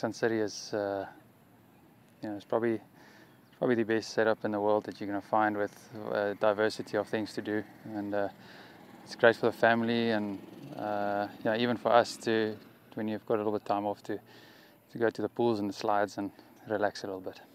Sun City is, it's probably the best setup in the world that you're going to find, with a diversity of things to do, and it's great for the family, and even for us to, when you've got a little bit of time off, to go to the pools and the slides and relax a little bit.